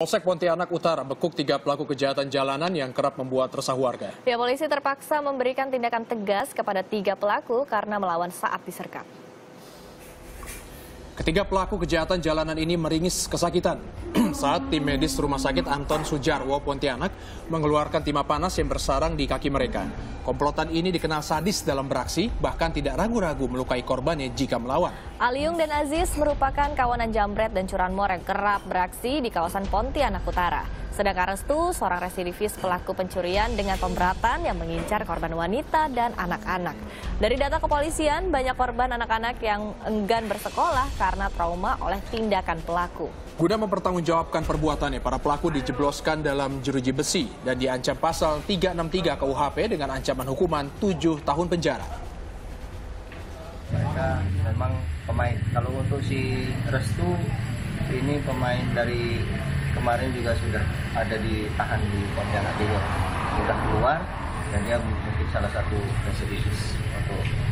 Polsek Pontianak Utara bekuk 3 pelaku kejahatan jalanan yang kerap membuat resah warga. Ya, polisi terpaksa memberikan tindakan tegas kepada 3 pelaku karena melawan saat disergap. Ketiga pelaku kejahatan jalanan ini meringis kesakitan saat tim medis Rumah Sakit Anton Sujarwo Pontianak mengeluarkan timah panas yang bersarang di kaki mereka. Komplotan ini dikenal sadis dalam beraksi, bahkan tidak ragu-ragu melukai korbannya jika melawan. Aliung dan Aziz merupakan kawanan jambret dan curanmor yang kerap beraksi di kawasan Pontianak Utara. Sedangkan Restu, seorang residivis pelaku pencurian dengan pemberatan yang mengincar korban wanita dan anak-anak. Dari data kepolisian, banyak korban anak-anak yang enggan bersekolah karena trauma oleh tindakan pelaku. Guna mempertanggungjawabkan perbuatannya, para pelaku dijebloskan dalam jeruji besi dan diancam pasal 363 KUHP dengan ancaman hukuman 7 tahun penjara. Mereka memang pemain, kalau untuk si Restu ini pemain dari kemarin juga sudah ada ditahan di Pontianak Timur, sudah keluar dan dia mungkin salah satu residivis untuk